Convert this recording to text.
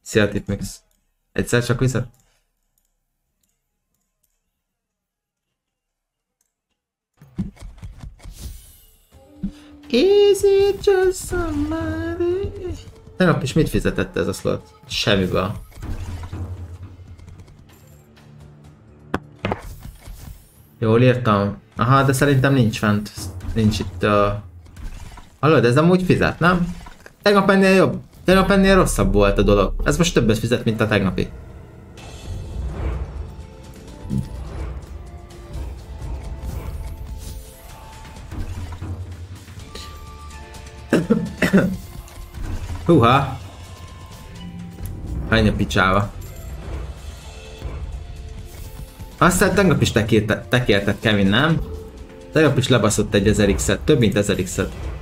Szia Tipmix. Egyszer csak viszont? Is it just somebody? Tegnap is mit fizetett ez a slot? Semmiből. Jól írtam. Aha, de szerintem nincs fent. Nincs itt a... Hallod, ez amúgy fizet, nem? Tegnap ennél jobb. Tegnap ennél rosszabb volt a dolog. Ez most többet fizet, mint a tegnapi. Húha! Menj a picsába. Aztán tegnap is tekértett Kevin, nem? Tegnap is lebaszott egy 1000x-et, több mint 1000 x-et.